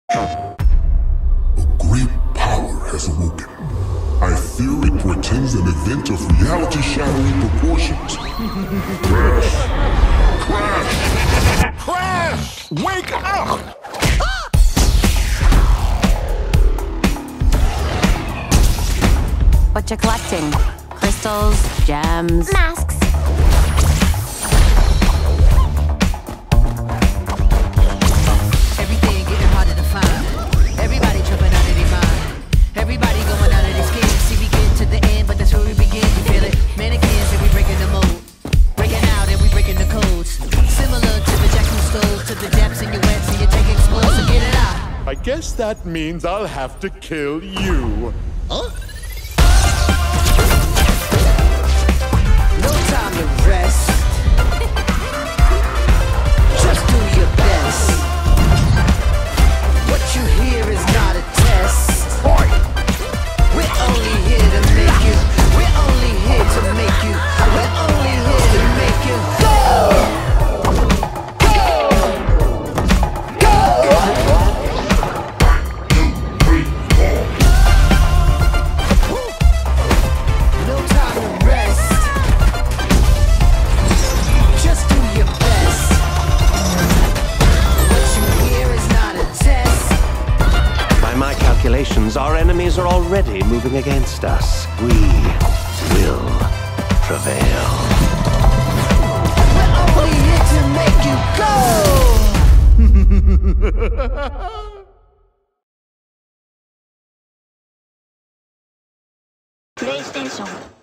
A great power has awoken. I fear it portends an event of reality-shattering proportions. Crash! Crash! Crash! Wake up! What you collecting? Crystals, gems, Masks. Everything getting harder to find. Everybody jumping out of their mind. Everybody going out of their skin. See, we get to the end, but that's where we begin. You feel it? Mannequins and we breaking the mold. Breaking out and we breaking the codes. Similar to the jack who stole to the depths in your wet, so you take explosive. So get it out. I guess that means I'll have to kill you. Huh? No time to rest. Just do your best. What you hear is not a test. We're only here to make you. We're only here to make you. We're only here to make you go. No time to rest. Just do your best. What you hear is not a test. By my calculations, our enemies are already moving against us. We will prevail. We're only here to make you go. PlayStation